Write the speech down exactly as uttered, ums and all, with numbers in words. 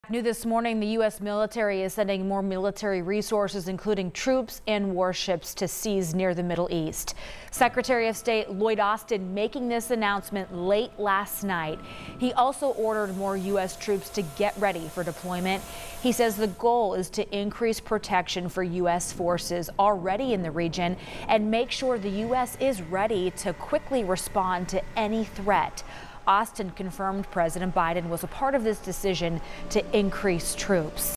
New this morning, the U S military is sending more military resources, including troops and warships, to seas near the Middle East. Secretary of State Lloyd Austin making this announcement late last night. He also ordered more U S troops to get ready for deployment. He says the goal is to increase protection for U S forces already in the region and make sure the U S is ready to quickly respond to any threat. Austin confirmed President Biden was a part of this decision to increase troops.